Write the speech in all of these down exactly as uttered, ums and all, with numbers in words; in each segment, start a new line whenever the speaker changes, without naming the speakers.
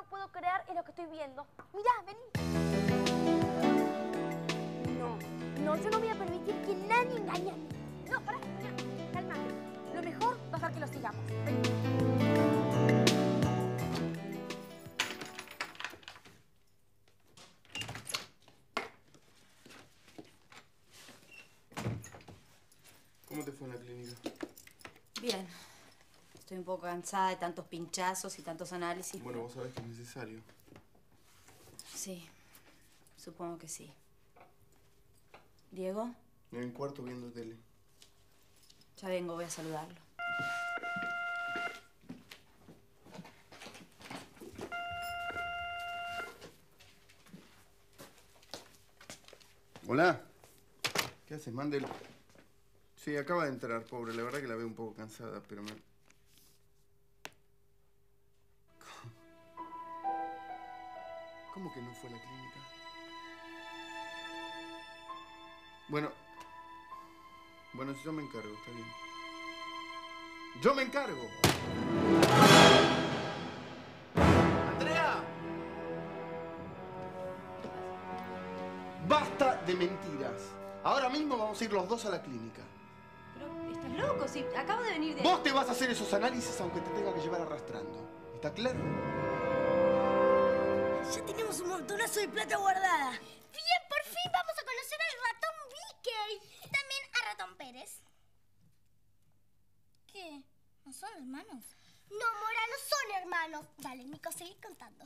no puedo creer en lo que estoy viendo. Mirá, vení. No, no, yo no voy a permitir que nadie engañe a mí. No, pará, pará, cálmate. Lo mejor va a ser que lo sigamos. Vení.
¿Cómo te fue en la clínica?
Bien. Estoy un poco cansada de tantos pinchazos y tantos análisis.
Bueno, vos sabés que es necesario.
Sí, supongo que sí. ¿Diego?
En el cuarto viendo tele.
Ya vengo, voy a saludarlo.
Hola. ¿Qué haces, Mandel? Sí, acaba de entrar, pobre. La verdad que la veo un poco cansada, pero me... ¿Cómo que no fue a la clínica? Bueno... Bueno, yo me encargo, está bien. ¡Yo me encargo! ¡Andrea! ¡Basta de mentiras! Ahora mismo vamos a ir los dos a la clínica.
Pero estás loco, si acabo de venir de...
Vos te vas a hacer esos análisis aunque te tenga que llevar arrastrando. ¿Está claro?
Ya tenemos un montonazo de plata guardada. Bien, por fin vamos a conocer al ratón Mickey. Y también a ratón Pérez. ¿Qué? ¿No son hermanos? No, Mora, no son hermanos. Dale, Nico, seguí contando.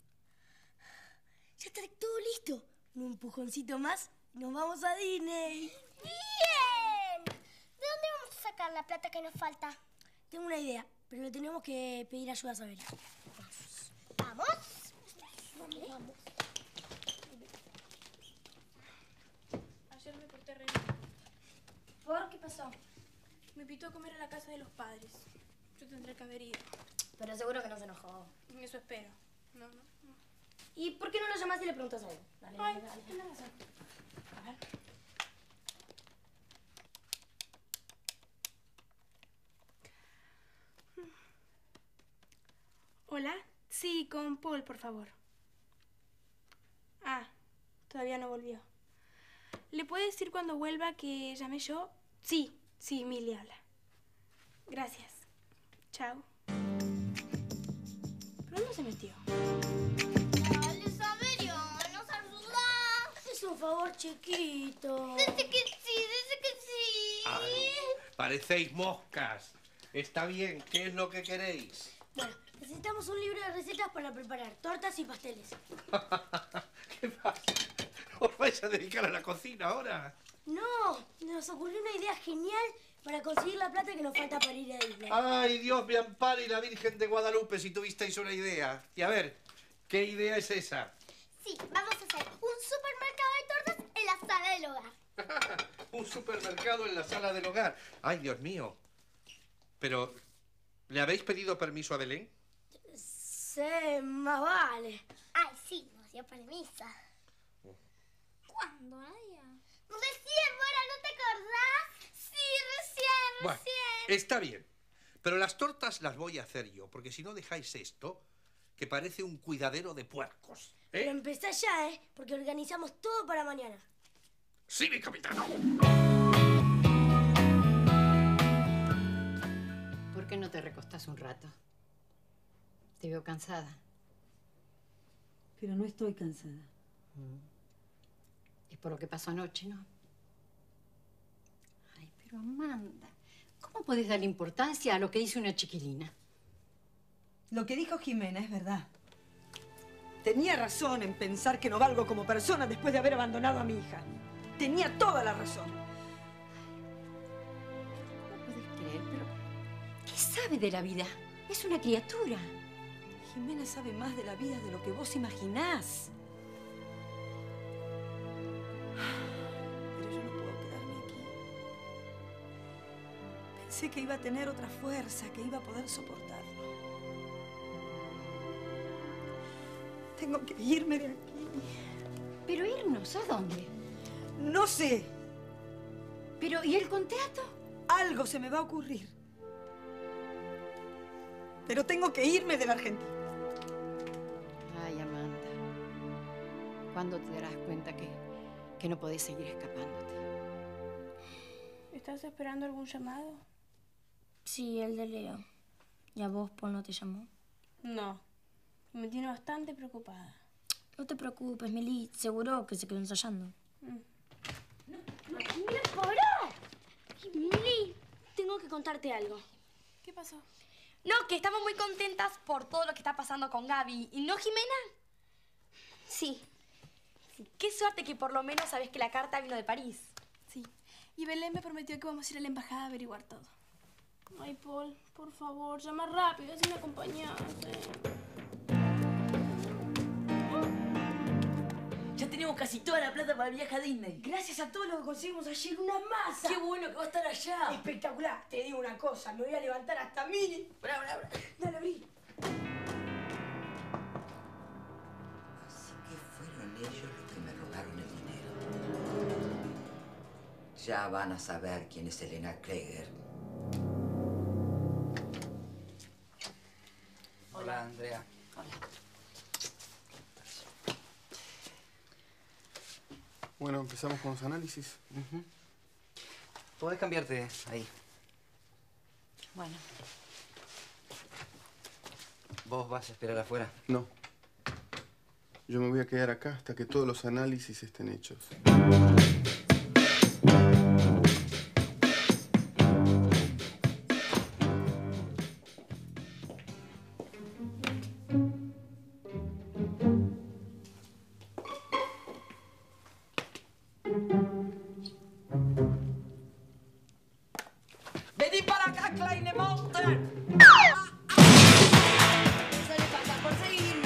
Ya está todo listo. Un empujoncito más y nos vamos a Disney. ¡Bien! ¿De dónde vamos a sacar la plata que nos falta? Tengo una idea, pero le tenemos que pedir ayuda a Sabela. ¿Vamos? Vamos, vamos.
Ayer me porté re mal.
¿Por qué pasó?
Me invitó a comer a la casa de los padres. Yo tendré que haber ido.
Pero seguro que no se enojó.
Eso espero. No, no, no.
¿Y por qué no lo llamas y le preguntas algo? Dale,
Ay,
dale, dale.
tienes razón. A ver. Hola. Sí, con Paul, por favor. Ah, todavía no volvió. ¿Le puede decir cuando vuelva que llamé yo? Sí, sí, Mili habla. Gracias. Chao. ¿Pero dónde se metió?
Dale, Saberio, ¿nos ayudas? Es un favor chiquito. Dice que sí, dice que sí.
Ay, parecéis moscas. Está bien, ¿qué es lo que queréis?
Bueno, necesitamos un libro de recetas para preparar tortas y pasteles.
¿Qué pasa? ¿Os vais a dedicar a la cocina ahora?
No, nos ocurrió una idea genial para conseguir la plata que nos falta para ir a Disney.
Ay, Dios me ampare y la Virgen de Guadalupe si tuvisteis una idea. Y a ver, ¿qué idea es esa?
Sí, vamos a hacer un supermercado de tortas en la sala del hogar.
Un supermercado en la sala del hogar. Ay, Dios mío. Pero, ¿le habéis pedido permiso a Belén?
Sí, más vale. Ay, sí, nos dio permiso. ¿Cuándo, Nadia? Recién, Mora, ¿no te acordás? Sí, recién,
Bueno,
recién.
está bien. Pero las tortas las voy a hacer yo, porque si no dejáis esto, que parece un cuidadero de puercos. ¿Eh?
Pero empezá ya, ¿eh? Porque organizamos todo para mañana.
¡Sí, mi capitán!
¿Por qué no te recostás un rato? Te veo cansada.
Pero no estoy cansada.
Mm. Es por lo que pasó anoche, ¿no? Ay, pero Amanda, ¿cómo podés darle importancia a lo que dice una chiquilina?
Lo que dijo Jimena es verdad. Tenía razón en pensar que no valgo como persona después de haber abandonado a mi hija. Tenía toda la razón.
No podés creer, pero ¿qué sabe de la vida? Es una criatura.
Jimena sabe más de la vida de lo que vos imaginás. Pero yo no puedo quedarme aquí. Pensé que iba a tener otra fuerza, que iba a poder soportarlo. Tengo que irme de aquí.
¿Pero irnos a dónde?
No sé.
¿Pero y el contrato?
Algo se me va a ocurrir. Pero tengo que irme de la Argentina.
¿Cuándo te darás cuenta que, que no podés seguir escapándote?
¿Estás esperando algún llamado?
Sí, el de Leo. ¿Y a vos, Paul, no te llamó?
No. Me tiene bastante preocupada.
No te preocupes, Mili. Seguro que se quedó ensayando.
Mm.
¡Mira, pará! Mili, tengo que contarte algo.
¿Qué pasó?
No, que estamos muy contentas por todo lo que está pasando con Gaby. ¿Y no, Jimena?
Sí.
Sí. Qué suerte que por lo menos sabes que la carta vino de París.
Sí. Y Belén me prometió que vamos a ir a la embajada a averiguar todo. Ay, Paul, por favor, llama rápido, así me acompañaste.
Ya tenemos casi toda la plata para el viaje a Disney.
Gracias a todo lo que conseguimos ayer, una masa.
¡Qué bueno que va a estar allá!
Espectacular. Te digo una cosa, me voy a levantar hasta mil.
Bra, bra, bra.
Dale, abrí.
Así que fueron ellos los que me robaron el dinero. Ya van a saber quién es Elena Krieger. Hola, Andrea.
Hola.
Bueno, empezamos con los análisis.
Uh-huh. Podés cambiarte ahí.
Bueno.
¿Vos vas a esperar afuera?
No. Yo me voy a quedar acá hasta que todos los análisis estén hechos.
¡Vení para acá, Kleine Monster!
Sale para acá por seguirme.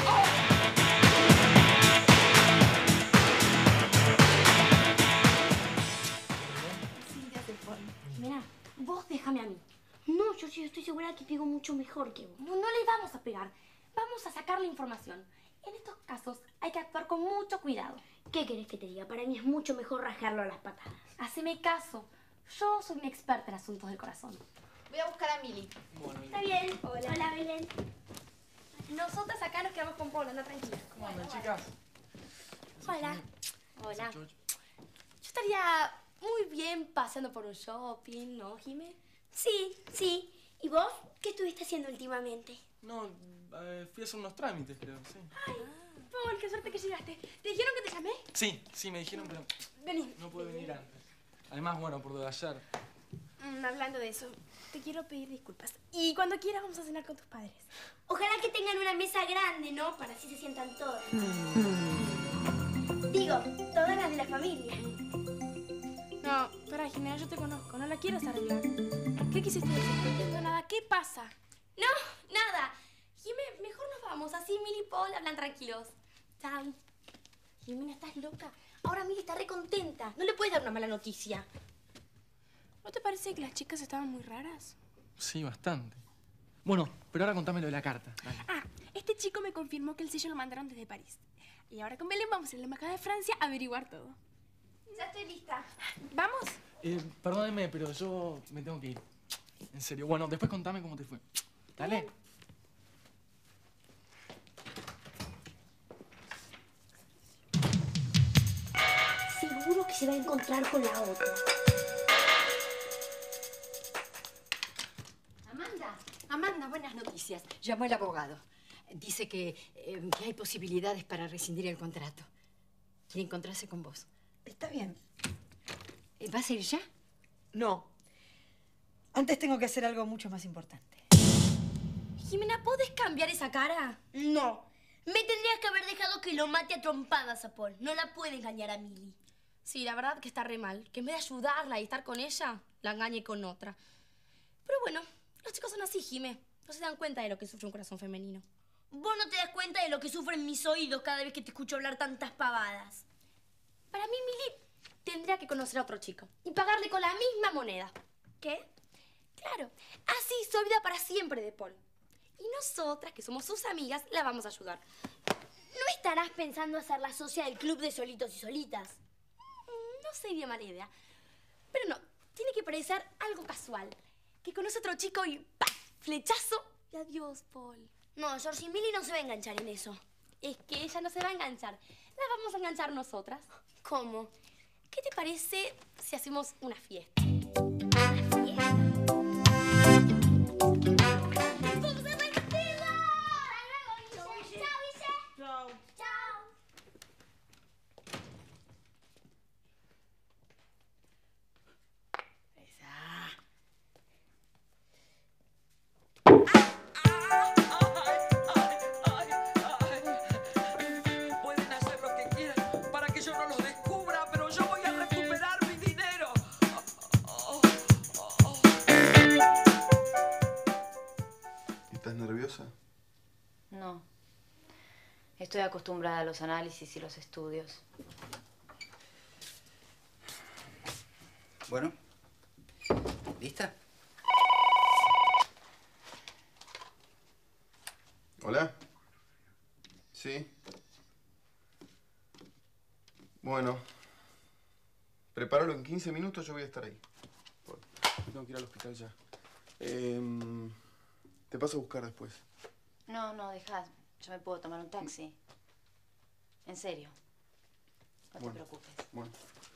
Cintia se fue. Jimena, vos déjame a mí.
No, yo sí estoy segura que pego mucho mejor que vos.
No, no le vamos a pegar. Vamos a sacar la información. En estos casos hay que actuar con mucho cuidado.
¿Qué querés que te diga? Para mí es mucho mejor rajarlo a las patadas.
Haceme caso. Yo soy una experta en asuntos del corazón. Voy a buscar a Mili.
Está bien. Hola. Hola, Belén.
Nosotras acá nos quedamos con Paul, anda tranquila.
¿Cómo andan, chicas?
Hola. Hola. Yo estaría muy bien paseando por un shopping, ¿no, Jimé?
Sí, sí. ¿Y vos? ¿Qué estuviste haciendo últimamente?
No, eh, fui a hacer unos trámites, creo, sí.
Ay, Paul, qué suerte que llegaste. ¿Te dijeron que te llamé?
Sí, sí, me dijeron, pero
Vení.
no pude venir antes. Además, bueno, por lo de ayer.
Mm, hablando de eso, te quiero pedir disculpas. Y cuando quieras vamos a cenar con tus padres.
Ojalá que tengan una mesa grande, ¿no? Para así se sientan todos. Digo, todas las de la familia.
No, espera, Jimena, yo te conozco. No la quiero arreglar. ¿Qué quisiste decir? No entiendo nada. ¿Qué pasa?
No, nada. Jimé, mejor nos vamos. Así Mili y Paul hablan tranquilos. Chao. Jimena, ¿estás loca? Ahora Mili está re contenta. No le puedes dar una mala noticia.
¿No te parece que las chicas estaban muy raras?
Sí, bastante. Bueno, pero ahora contame lo de la carta. Dale.
Ah, este chico me confirmó que el sello lo mandaron desde París. Y ahora con Belén vamos a la embajada de Francia a averiguar todo.
Ya estoy lista.
¿Vamos?
Eh, perdónenme, pero yo me tengo que ir. En serio. Bueno, después contame cómo te fue. Dale.
Bien.
Seguro que se va a encontrar con la otra.
Amanda, Amanda, buenas noticias. Llamó el abogado. Dice que, eh, que hay posibilidades para rescindir el contrato. Quiere encontrarse con vos.
Está bien.
Eh, ¿Vas a ir ya?
No. Antes tengo que hacer algo mucho más importante.
Jimena, ¿podés cambiar esa cara?
No. Me tendrías que haber dejado que lo mate a trompadas a Paul. No la puede engañar a Mili.
Sí, la verdad que está re mal. Que en vez de ayudarla y estar con ella, la engañe con otra. Pero bueno, los chicos son así, Jimé. No se dan cuenta de lo que sufre un corazón femenino.
Vos no te das cuenta de lo que sufren mis oídos cada vez que te escucho hablar tantas pavadas.
Para mí, Mili tendría que conocer a otro chico y pagarle con la misma moneda.
¿Qué?
Claro, así se olvida para siempre de Paul. Y nosotras, que somos sus amigas, la vamos a ayudar.
¿No estarás pensando hacer la socia del club de solitos y solitas?
No sería mala idea. Pero no, tiene que parecer algo casual. Que conoce a otro chico y ¡paf! Flechazo y adiós, Paul.
No, George y Mili no se va a enganchar en eso.
es que ella no se va a enganchar. La vamos a enganchar nosotras. ¿Cómo? ¿Qué te parece si hacemos una fiesta? ¿Una fiesta? ¡Vamos a divertirnos! ¡Hasta luego, Guille! ¡Chao, Guille!
Chao.
¡Chao!
Pueden hacer lo que quieran para que yo no los descubra, pero yo voy a recuperar mi dinero.
¿Estás nerviosa?
No. Estoy acostumbrada a los análisis y los estudios.
Bueno, ¿lista?
¿Hola? Sí. Bueno. Prepáralo en quince minutos, yo voy a estar ahí. Bueno, yo tengo que ir al hospital ya. Eh, te paso a buscar después.
No, no, dejad. Yo me puedo tomar un taxi. En serio. No
Bueno,
te preocupes.
Bueno.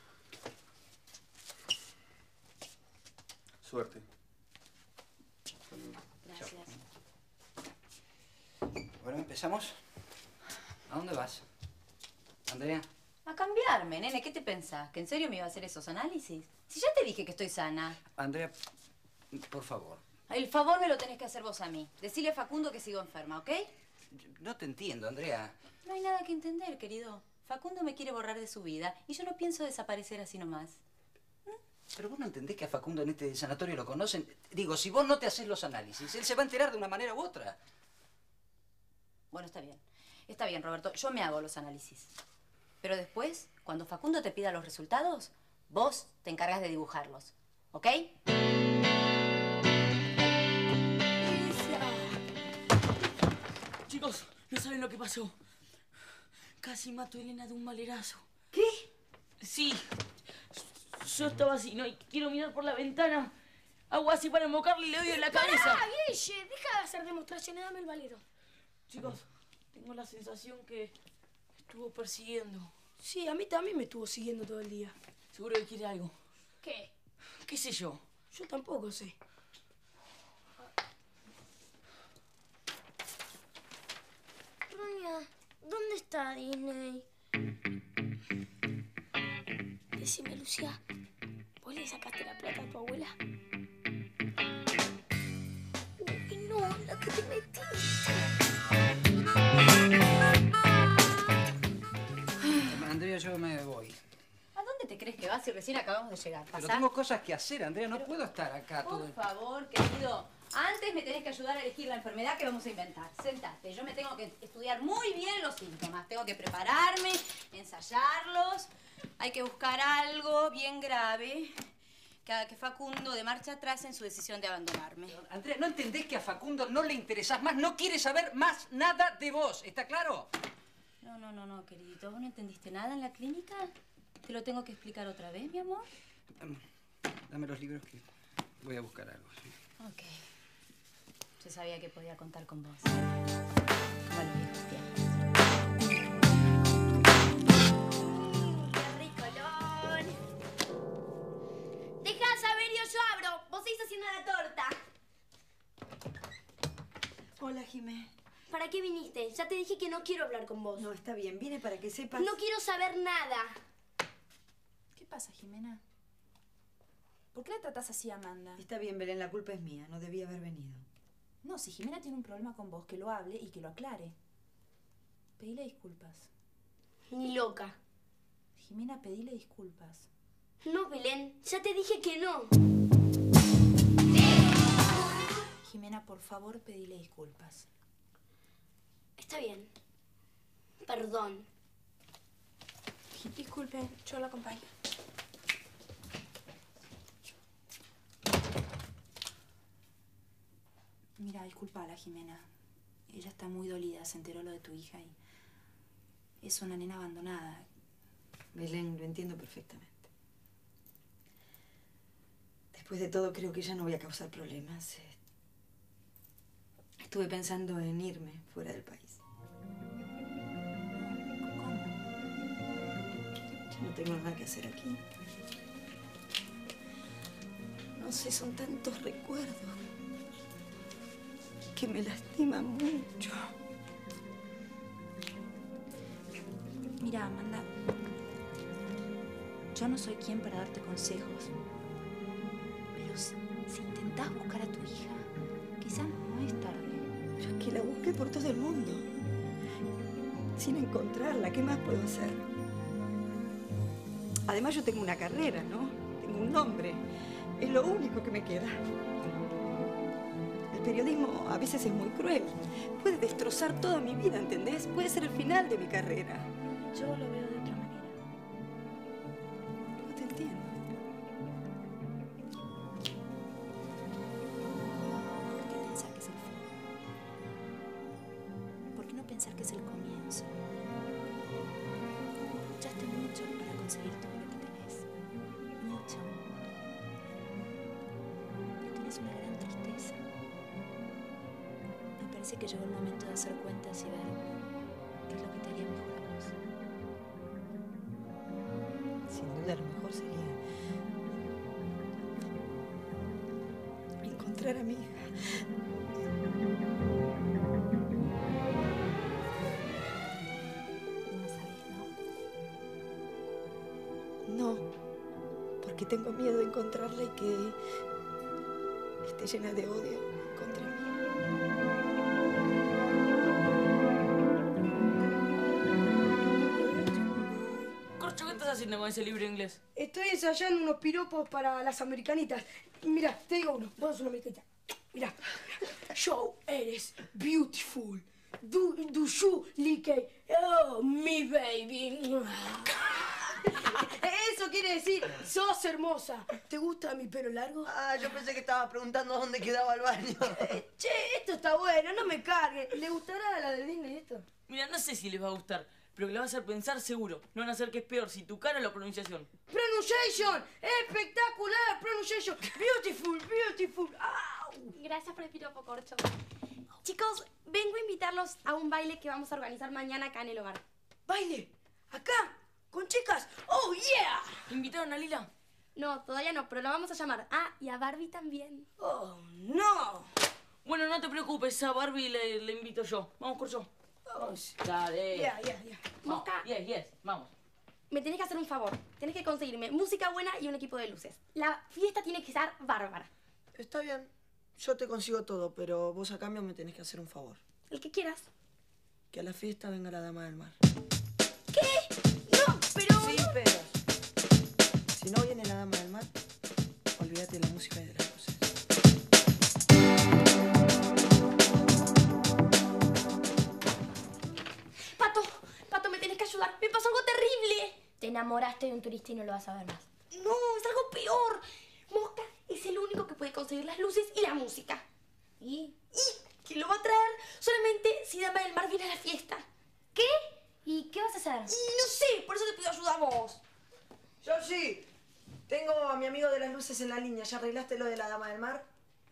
Suerte.
Gracias.
Bueno, ¿empezamos? ¿A dónde vas? Andrea.
A cambiarme, nene. ¿Qué te pensás? ¿Que en serio me iba a hacer esos análisis? Si ya te dije que estoy sana.
Andrea, por favor.
El favor me lo tenés que hacer vos a mí. Decile a Facundo que sigo enferma, ¿ok?
No te entiendo, Andrea.
No hay nada que entender, querido. Facundo me quiere borrar de su vida y yo no pienso desaparecer así nomás.
Pero vos no entendés que a Facundo en este sanatorio lo conocen. Digo, si vos no te haces los análisis, él se va a enterar de una manera u otra.
Bueno, está bien. Está bien, Roberto. Yo me hago los análisis. Pero después, cuando Facundo te pida los resultados, vos te encargas de dibujarlos. ¿Ok?
Chicos, no saben lo que pasó. Casi mato a Elena de un malerazo.
¿Qué?
Sí. Yo estaba así, ¿no? Y quiero mirar por la ventana. Hago así para invocarle y le doy en la cabeza.
¡Pará, Guille! Deja de hacer demostraciones, dame el valero.
Chicos, tengo la sensación que me estuvo persiguiendo.
Sí, a mí también me estuvo siguiendo todo el día.
Seguro que quiere algo.
¿Qué?
¿Qué sé yo?
Yo tampoco sé. Doña, ¿dónde está Disney? Decime, Lucía, ¿vos le sacaste la plata a tu abuela? Uy, no, la que te metiste.
Andrea, yo me voy.
¿A dónde te crees que vas si recién acabamos de llegar?
Pero
¿Pasá?
tengo cosas que hacer, Andrea. No puedo estar acá todo
Por
el...
favor, querido. Antes me tenés que ayudar a elegir la enfermedad que vamos a inventar. Sentate. Yo me tengo que estudiar muy bien los síntomas. Tengo que prepararme, ensayarlos. Hay que buscar algo bien grave que haga que Facundo de marcha atrás en su decisión de abandonarme.
Andrea, ¿no entendés que a Facundo no le interesás más? No quiere saber más nada de vos. ¿Está claro?
No, no, no, no, queridito. ¿Vos no entendiste nada en la clínica? ¿Te lo tengo que explicar otra vez, mi amor?
Dame los libros que voy a buscar algo. ¿Sí?
Ok. Yo sabía que podía contar con vos. Como en los viejos tiempos.
¡Qué ricolón! Deja saber, yo, yo abro. Vos seguís haciendo la torta.
Hola, Jimé.
¿Para qué viniste? Ya te dije que no quiero hablar con vos.
No, está bien. Vine para que sepas...
No quiero saber nada.
¿Qué pasa, Jimena? ¿Por qué la tratas así a Amanda?
Está bien, Belén, la culpa es mía. No debía haber venido.
No, si Jimena tiene un problema con vos, que lo hable y que lo aclare. Pedile disculpas.
Ni loca.
Jimena, pedile disculpas.
No, Belén. Ya te dije que no.
Jimena, por favor, pedile disculpas.
Está bien. Perdón.
Disculpe, yo lo acompaño. Mira, disculpala, Jimena. Ella está muy dolida, se enteró lo de tu hija y es una nena abandonada.
Belén, lo entiendo perfectamente. Después de todo, creo que ya no voy a causar problemas. Estuve pensando en irme fuera del país. Ya no tengo nada que hacer aquí. No sé, son tantos recuerdos que me lastiman mucho.
Mira, Amanda, yo no soy quien para darte consejos, pero si, si intentás buscar a tu hija, quizás no es tarde.
Pero es que la busqué por todo el mundo. Sin encontrarla, ¿qué más puedo hacer? Además, yo tengo una carrera, ¿no? Tengo un nombre. Es lo único que me queda. El periodismo a veces es muy cruel. Puede destrozar toda mi vida, ¿entendés? Puede ser el final de mi carrera.
Yo lo veo de otra manera.
No te entiendo.
¿Por qué pensar que es el fin? ¿Por qué no pensar que es el comienzo? Luchaste mucho para conseguir todo lo que tenés. Mucho. Pero tienes una gran tristeza. Me parece que llegó el momento de hacer cuentas y ver qué es lo que te haría mejor a vos.
Sin duda, lo mejor sería encontrar a mi hija.
No sabes, ¿no?
No, porque tengo miedo de encontrarla y que esté llena de odio contra mí.
Corcho, ¿qué estás haciendo con ese libro de inglés?
Estoy ensayando unos piropos para las americanitas. Mira, te digo uno. Vos sos una americanita. Mira. Yo eres beautiful. Do, do you like oh, me baby. Eso quiere decir, sos hermosa. ¿Te gusta mi pelo largo?
Ah, yo pensé que estaba preguntando dónde quedaba el baño.
Eh, che, esto está bueno, no me cargues. ¿Le gustará a la de Disney esto?
Mira, no sé si les va a gustar, pero que le va a hacer pensar seguro. No van a hacer que es peor, si tu cara o la pronunciación.
Pronunciation, espectacular, pronunciation. Beautiful, beautiful. ¡Au!
Gracias por el piropo, Corcho. Chicos, vengo a invitarlos a un baile que vamos a organizar mañana acá en el hogar.
¿Baile? ¿Acá? ¿Con chicas? ¡Oh, yeah!
¿Invitaron a Lila?
No, todavía no, pero la vamos a llamar. Ah, y a Barbie también.
¡Oh, no!
Bueno, no te preocupes, a Barbie le, le invito yo. Vamos, Corcho.
Oh, sí.
Dale.
Ya, ya, ya.
Mosca,
Yes, yes, vamos.
me tenés que hacer un favor. Tenés que conseguirme música buena y un equipo de luces. La fiesta tiene que estar bárbara.
Está bien, yo te consigo todo, pero vos a cambio me tenés que hacer un favor.
El que quieras.
Que a la fiesta venga la dama del mar.
¿Qué? No, pero...
Sí, pero... Si no viene la dama del mar, olvídate de la música y de las luces.
Pato, Pato, me tenés que ayudar. Me pasó algo terrible.
Te enamoraste de un turista y no lo vas a ver más.
No, es algo peor. Mosca es el único que puede conseguir las luces y la música.
¿Y?
¿Y quién lo va a traer? Solamente si Dama del Mar viene a la fiesta.
¿Qué? ¿Y qué vas a hacer?
Y no sé, por eso te pido ayuda a vos.
Yo sí. Tengo a mi amigo de las luces en la línea. ¿Ya arreglaste lo de la dama del mar?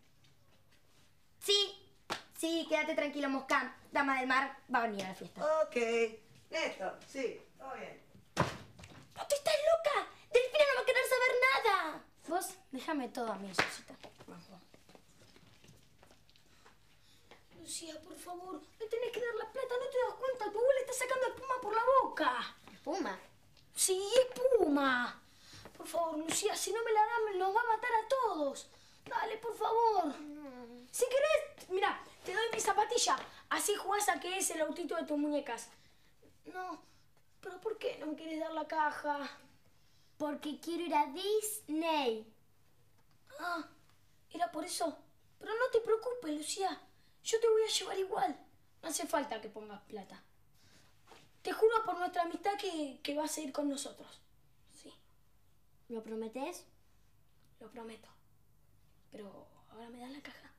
Sí, sí, quédate tranquilo, Mosca. Dama del Mar va a venir a la fiesta.
Ok. Néstor, sí, todo bien.
¡Pato, estás loca! Delfina no va a querer saber nada.
Vos, déjame todo a mí, Susita.
Lucía, por favor, me tenés que dar la plata. ¿No te das cuenta? Tu abuela está sacando espuma por la boca.
¿Espuma?
Sí, espuma. Por favor, Lucía, si no me la dan, nos va a matar a todos. Dale, por favor. Mm. Si querés, mira, te doy mi zapatilla. Así jugás a que es el autito de tus muñecas. No, pero ¿por qué no me quieres dar la caja?
Porque quiero ir a Disney.
Ah, ¿era por eso? Pero no te preocupes, Lucía. Yo te voy a llevar igual. No hace falta que pongas plata. Te juro por nuestra amistad que, que vas a ir con nosotros. Sí.
¿Lo prometés?
Lo prometo. Pero ahora me das la caja.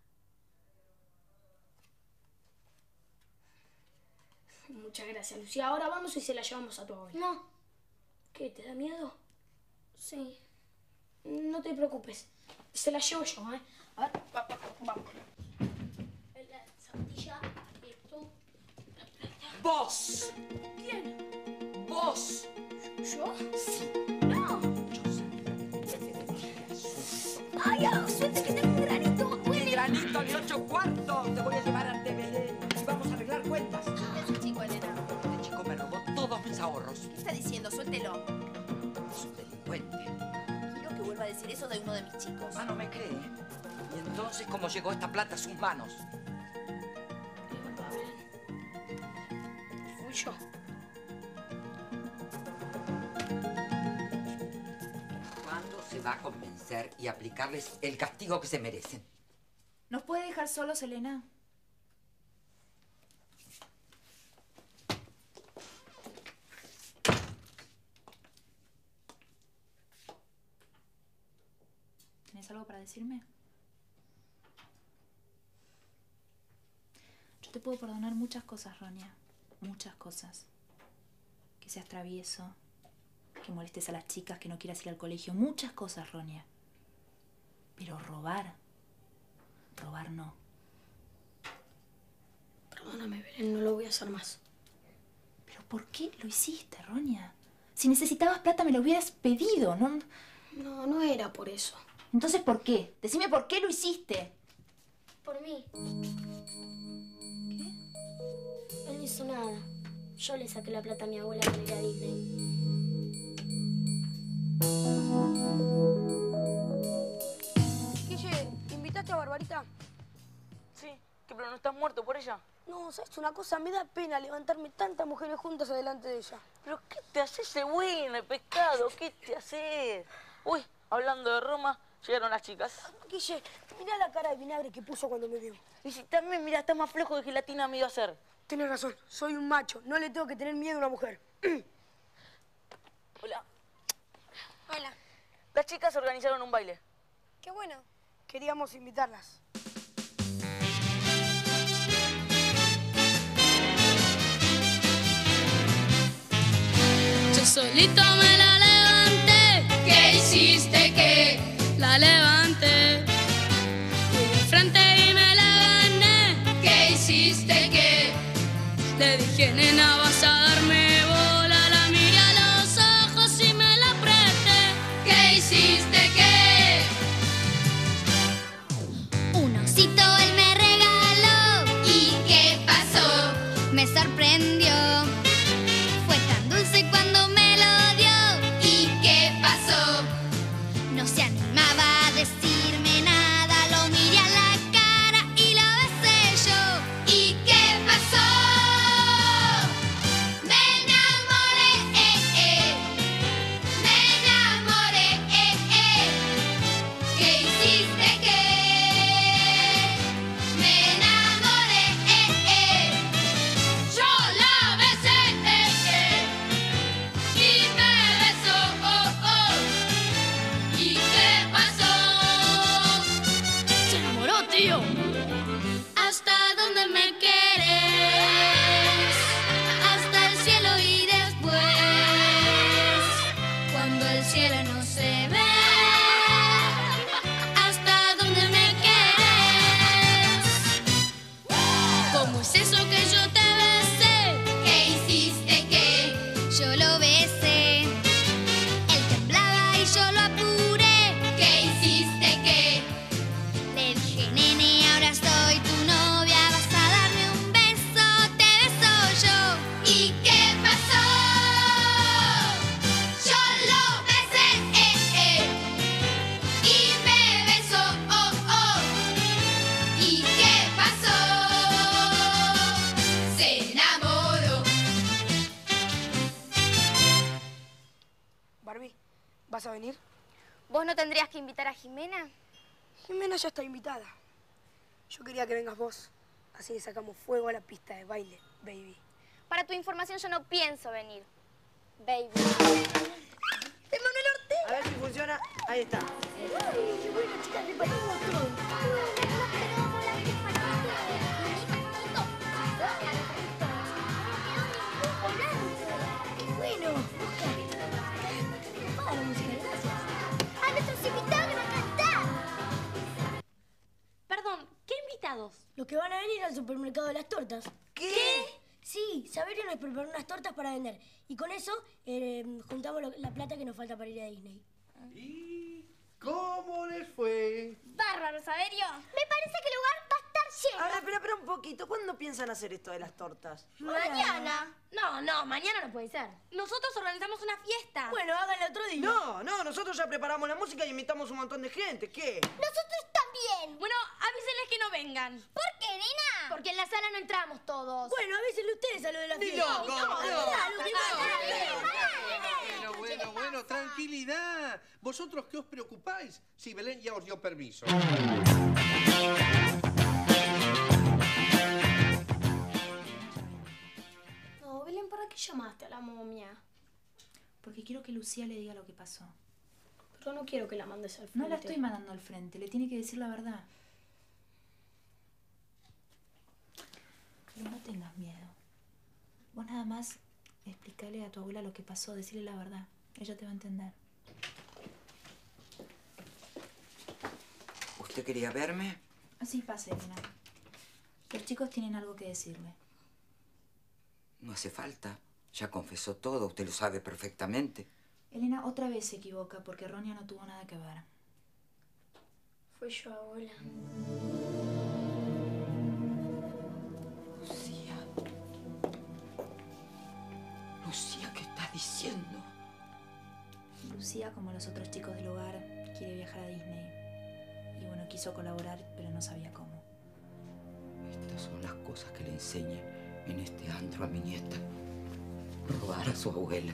Muchas gracias, Lucía. Ahora vamos y se la llevamos a tu abuela.
No.
¿Qué? ¿Te da miedo?
Sí.
No te preocupes. Se la llevo yo, ¿eh? A ver, vamos. La zapatilla, esto.
¡Vos!
¿Quién?
¡Vos!
¿Yo?
Sí.
No.
Yo sabía que te mereces susto.
Ay, hago suerte que tengo un granito.
¡Ni granito ni ocho cuartos! Te voy a llevar al D V D y vamos a arreglar cuentas.
¿Quién es el chico, Elena?
Este chico me robó todos mis ahorros.
¿Qué está diciendo? Suéltelo.
Es un delincuente.
Quiero que vuelva a decir eso de uno de mis chicos.
Ah, no me cree. ¿Y entonces cómo llegó esta plata a sus manos?
Fui yo.
¿Cuándo se va a convencer y aplicarles el castigo que se merecen?
¿Nos puede dejar solos, Elena? ¿Tienes algo para decirme? Yo te puedo perdonar muchas cosas, Ronia. Muchas cosas. Que seas travieso, que molestes a las chicas, que no quieras ir al colegio. Muchas cosas, Ronia. Pero robar... Robar no.
Perdóname, Belén, no lo voy a hacer más.
¿Pero por qué lo hiciste, Ronia? Si necesitabas plata me lo hubieras pedido, ¿no?
No, no era por eso.
Entonces, ¿por qué? Decime por qué lo hiciste.
Por mí. ¿Qué? Él no hizo nada. Yo le saqué la plata a mi abuela para ir a Disney. Guille, ¿invitaste a Barbarita?
Sí, que pero no estás muerto por ella.
No, ¿sabes una cosa? Me da pena levantarme tantas mujeres juntas adelante de ella.
¿Pero qué te haces ese bueno, pescado? ¿Qué te haces? Uy, hablando de Roma, llegaron las chicas.
Guille, mirá la cara de vinagre que puso cuando me vio.
Y si también, mira, está más flojo de gelatina me iba a hacer.
Tienes razón, soy un macho. No le tengo que tener miedo a una mujer.
Hola.
Hola.
Las chicas organizaron un baile.
Qué bueno. Queríamos invitarlas.
Yo solito me la levanté. ¿Qué hiciste? ¿Qué? La levanté. Fui de frente y me la gané. ¿Qué hiciste? ¿Qué? Le dije, nena, vas a darme bola. La miré a los ojos y me la apreté. ¿Qué hiciste? ¿Qué?
Un osito él me regaló. ¿Y qué pasó? Me sorprendió. Fue tan dulce cuando me lo dio. ¿Y qué pasó? No se animaba a decirme nada. Lo miré a la cara y lo besé yo. ¿Y qué pasó? Me enamoré, eh, eh. Me enamoré, eh, eh. ¿Qué hiciste? ¿Qué? Me enamoré, eh, eh. Yo la besé, eh, eh. Y me besó, oh, oh. ¿Y qué pasó?
Se enamoró, tío.
¿Hasta dónde me quieres? Hasta el cielo y después, cuando el cielo no se ve. ¿Hasta dónde me quieres? ¿Cómo es eso que yo te besé? ¿Qué hiciste? ¿Qué? Yo lo besé. Él temblaba y yo lo apuré. ¿Qué hiciste? ¿Qué? Le dije, nene, ahora soy tu novia. Vas a darme un beso, te beso yo. ¿Y qué pasó? Yo lo besé, eh, eh. Y me besó, oh, oh. ¿Y qué pasó? Se enamoró.
Barbie, ¿vas a venir?
¿Vos no tendrías que invitar a Jimena?
Jimena ya está invitada. Yo quería que vengas vos. Así le sacamos fuego a la pista de baile, baby.
Para tu información, yo no pienso venir. Baby.
A ver si funciona. Ahí está.
Bueno, Oscar. Para la música, gracias.
¡A nuestros invitados van a cantar! Perdón, ¿qué invitados?
Los que van a venir al supermercado de las tortas.
¿Qué?
Sí, Sí, Saberio nos preparó unas tortas para vender. Y con eso eh, juntamos lo- la plata que nos falta para ir a Disney.
¿Y cómo les fue?
Bárbaro, Saberio.
Me parece que el lugar va a estar lleno.
A ver, espera, espera un poquito. ¿Cuándo piensan hacer esto de las tortas?
Mañana.
No, no, mañana no puede ser.
Nosotros organizamos una fiesta.
Bueno, háganlo otro día.
No, no, nosotros ya preparamos la música y invitamos un montón de gente. ¿Qué?
Nosotros también.
Bueno, avísenles que no vengan.
¿Por qué, nena?
Porque en la sala no entramos todos. Bueno, avísenle ustedes a lo de la
Ni
fiesta.
loco,
No,
no.
claro, que
Bueno, bueno, bueno, tranquilidad. ¿Vosotros qué os preocupáis? Si Belén ya os dio permiso.
No, Belén, ¿para qué llamaste a la momia?
Porque quiero que Lucía le diga lo que pasó.
Pero no quiero que la mandes al frente.
No la estoy mandando al frente, le tiene que decir la verdad. Pero no tengas miedo. Vos nada más explícale a tu abuela lo que pasó, decirle la verdad. Ella te va a entender.
¿Usted quería verme?
Así pasa, Elena. Los chicos tienen algo que decirle.
No hace falta. Ya confesó todo, usted lo sabe perfectamente.
Elena otra vez se equivoca porque Ronia no tuvo nada que ver.
Fue yo, abuela.
Lucía. Lucía, ¿qué estás diciendo?
Lucía, como los otros chicos del hogar, quiere viajar a Disney. Y bueno, quiso colaborar, pero no sabía cómo.
Estas son las cosas que le enseña en este antro a mi nieta. Robar a su abuela.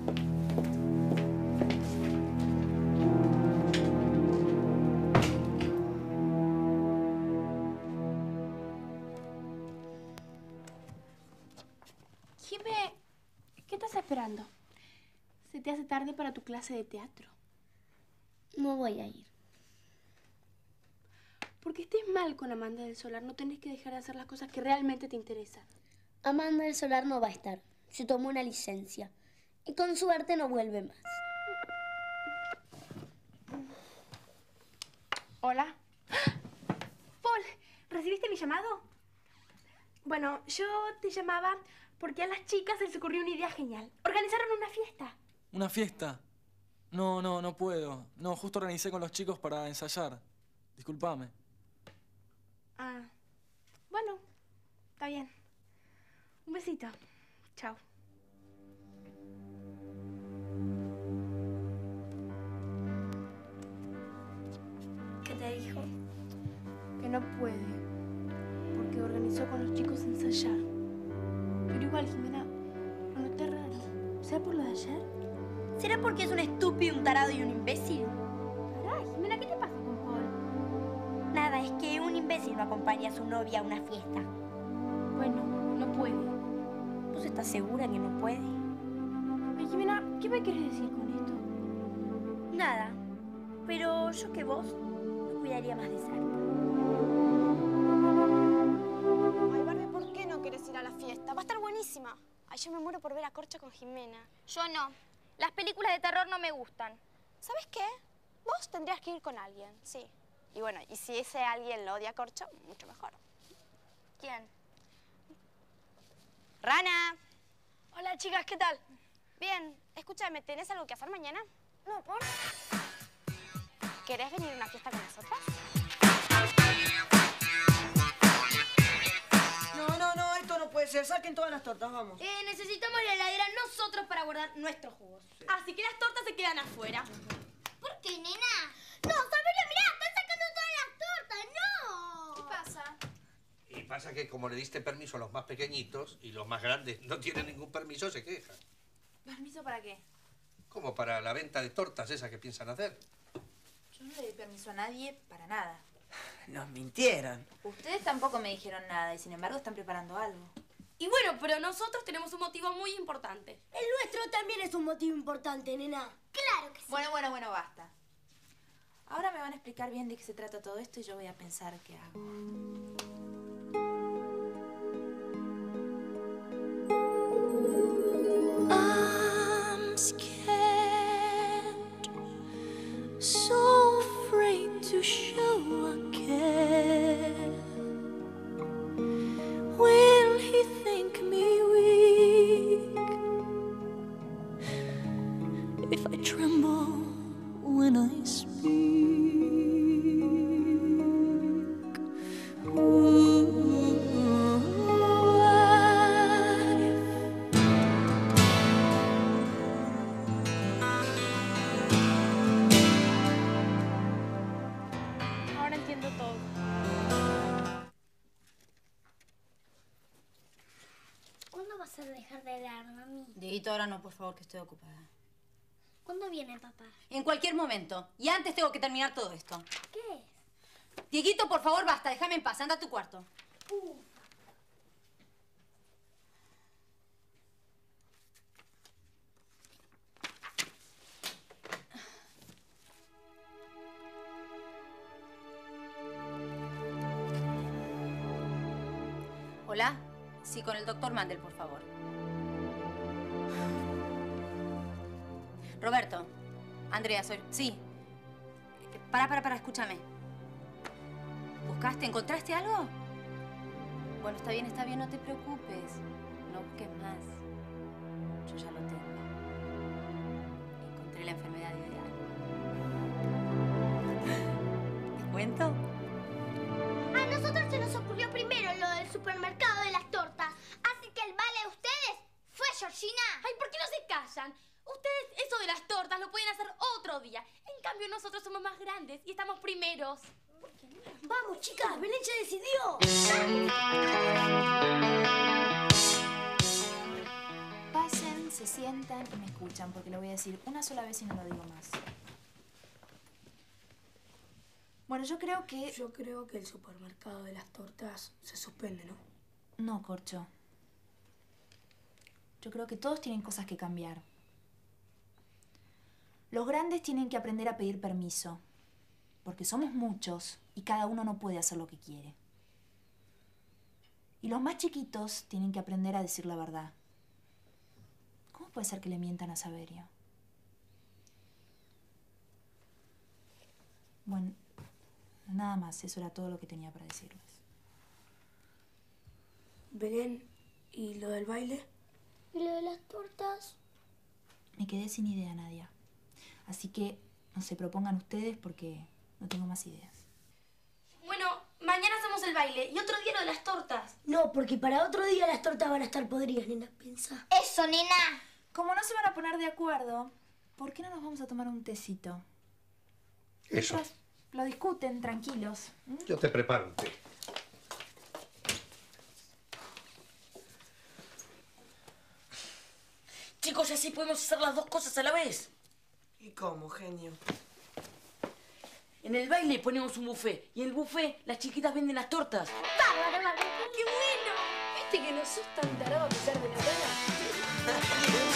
Jimé, ¿qué estás esperando? Se te hace tarde para tu clase de teatro.
No voy a ir.
Porque estés mal con Amanda del Solar, no tenés que dejar de hacer las cosas que realmente te interesan.
Amanda del Solar no va a estar. Se tomó una licencia. Y con suerte no vuelve más.
Hola. Paul, ¿recibiste mi llamado? Bueno, yo te llamaba porque a las chicas se les ocurrió una idea genial. Organizaron una fiesta.
¿Una fiesta? No, no, no puedo. No, justo organicé con los chicos para ensayar. Disculpame.
Ah, bueno, está bien. Un besito. Chao.
¿Qué te dijo?
Que no puede, porque organizó con los chicos ensayar. Pero igual, Jimena, lo noté raro. ¿Será por lo de ayer?
¿Será porque es un estúpido, un tarado y un imbécil?
Pará, Jimena, ¿qué te pasa con Paul?
Nada, es que un imbécil no acompaña a su novia a una fiesta.
Bueno, no puede.
¿Vos estás segura que no puede?
Ay, Jimena, ¿qué me quieres decir con esto?
Nada, pero yo que vos me cuidaría más de Sarta.
Ay, Barbie, ¿por qué no querés ir a la fiesta? Va a estar buenísima. Ay, yo me muero por ver a Corcho con Jimena.
Yo no. Las películas de terror no me gustan.
¿Sabes qué? Vos tendrías que ir con alguien, sí. Y bueno, y si ese alguien lo odia a Corcho, mucho mejor.
¿Quién?
¡Rana!
Hola, chicas, ¿qué tal?
Bien, escúchame, ¿tenés algo que hacer mañana?
No, ¿por?
¿Querés venir a una fiesta con nosotras?
No, no, no, esto no puede ser. Saquen todas las tortas, vamos.
Eh, necesitamos la heladera nosotros para guardar nuestros jugos. Así que las tortas se quedan afuera.
¿Por qué, nena? No, Saberio, mirá, están sacando todas las tortas, ¡no!
¿Qué pasa?
Y pasa que como le diste permiso a los más pequeñitos y los más grandes no tienen ningún permiso, se quejan.
¿Permiso para qué?
Como para la venta de tortas esa que piensan hacer.
Yo no le di permiso a nadie para nada.
Nos mintieron.
Ustedes tampoco me dijeron nada y sin embargo están preparando algo.
Y bueno, pero nosotros tenemos un motivo muy importante.
El nuestro también es un motivo importante, nena.
Claro que sí.
Bueno, bueno, bueno, basta. Ahora me van a explicar bien de qué se trata todo esto y yo voy a pensar qué hago.
I'm scared, so afraid to show I care. Will he think me weak?
a hacer dejar de hablar, mami?
Dieguito, ahora no, por favor, que estoy ocupada.
¿Cuándo viene papá?
En cualquier momento. Y antes tengo que terminar todo esto.
¿Qué es?
Dieguito, por favor, basta. Déjame en paz. Anda a tu cuarto.
Uh.
¿Hola? Sí, con el doctor Mandel, por favor. Roberto. Andrea, soy... Sí. Para, para, para, escúchame. ¿Buscaste? ¿Encontraste algo? Bueno, está bien, está bien, no te preocupes. No busques más. Yo ya lo tengo. Encontré la enfermedad ideal. ¿Te cuento?
A nosotros se nos ocurrió primero lo del supermercado de las tortas. Así que el vale de ustedes fue Georgina.
Ay, ¿por qué no se callan? Ustedes eso de las tortas lo pueden hacer otro día. En cambio, nosotros somos más grandes y estamos primeros.
Vamos, chicas, Belén ya decidió.
Pasen, se sientan y me escuchan, porque lo voy a decir una sola vez y no lo digo más. Bueno, yo creo que...
Yo creo que el supermercado de las tortas se suspende, ¿no?
No, Corcho. Yo creo que todos tienen cosas que cambiar. Los grandes tienen que aprender a pedir permiso, porque somos muchos y cada uno no puede hacer lo que quiere. Y los más chiquitos tienen que aprender a decir la verdad. ¿Cómo puede ser que le mientan a Saverio? Bueno, nada más, eso era todo lo que tenía para decirles.
Belén, ¿y lo del baile?
¿Y lo de las tortas?
Me quedé sin idea, Nadia. Así que no se propongan ustedes porque no tengo más ideas.
Bueno, mañana hacemos el baile y otro día lo de las tortas.
No, porque para otro día las tortas van a estar podridas, nena. Piensa.
Eso, nena.
Como no se van a poner de acuerdo, ¿por qué no nos vamos a tomar un tecito?
Eso.
Mientras lo discuten, tranquilos. ¿Mm?
Yo te preparo un té.
Chicos, así podemos hacer las dos cosas a la vez.
¿Y cómo, genio?
En el baile ponemos un buffet y en el buffet las chiquitas venden las tortas.
¡Bárbaro, bárbaro! ¡Qué bueno!
¿Viste que no sos tan tarado a pesar de la gana?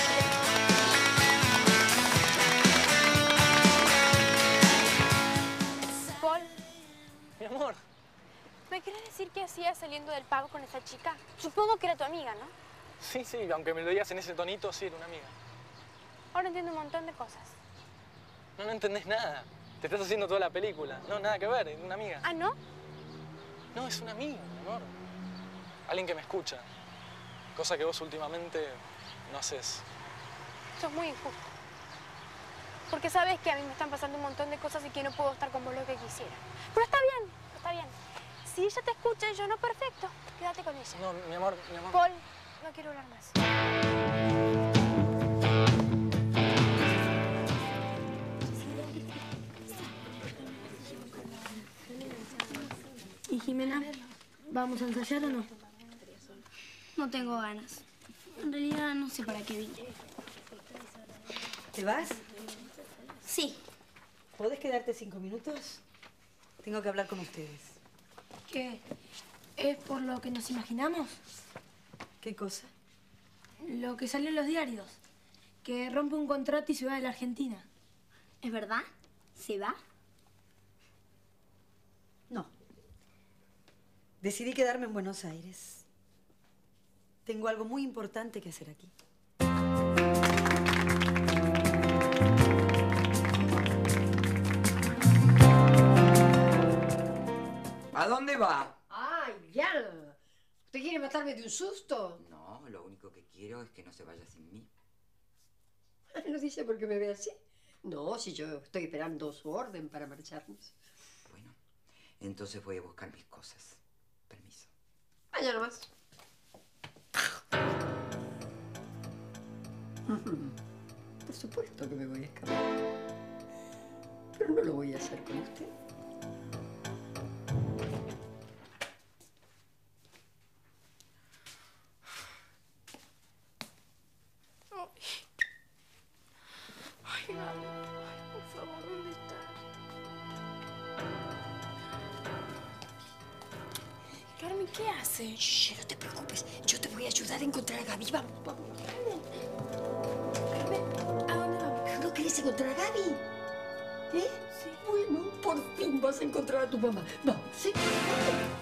Paul,
Mi amor.
¿me querés decir qué hacías saliendo del pago con esa chica? Supongo que era tu amiga, ¿no?
Sí, sí, aunque me lo digas en ese tonito, sí, era una amiga.
Ahora entiendo un montón de cosas.
No, no entendés nada. Te estás haciendo toda la película. No, nada que ver, es una amiga.
¿Ah, no?
No, es una amiga, mi amor. Alguien que me escucha. Cosa que vos últimamente no haces.
Sos muy injusto. Porque sabes que a mí me están pasando un montón de cosas y que no puedo estar con vos lo que quisiera. Pero está bien, está bien. Si ella te escucha y yo no, perfecto. Quédate con ella.
No, mi amor, mi amor.
Paul, no quiero hablar más.
¿Y Jimena? ¿Vamos a ensayar o no? No tengo ganas. En realidad no sé para qué vine.
¿Te vas?
Sí.
¿Podés quedarte cinco minutos? Tengo que hablar con ustedes.
¿Qué? ¿Es por lo que nos imaginamos?
¿Qué cosa?
Lo que salió en los diarios. Que rompe un contrato y se va de la Argentina. ¿Es verdad? ¿Se va?
No. Decidí quedarme en Buenos Aires. Tengo algo muy importante que hacer aquí.
¿A dónde va?
¡Ay, ya! ¿Usted quiere matarme de un susto?
No, lo único que quiero es que no se vaya sin mí.
¿Lo dice porque me ve así? No, si yo estoy esperando su orden para marcharnos.
Bueno, entonces voy a buscar mis cosas. Permiso.
Vaya nomás. Por supuesto que me voy a escapar. Pero no lo voy a hacer con usted.
Mami, ¿qué hace?
Shh, no te preocupes. Yo te voy a ayudar a encontrar a Gaby. Vamos, vamos.
¿A dónde vamos?
¿No querés encontrar a Gaby? ¿Eh? Sí. Bueno, por fin vas a encontrar a tu mamá. Vamos, ¿sí?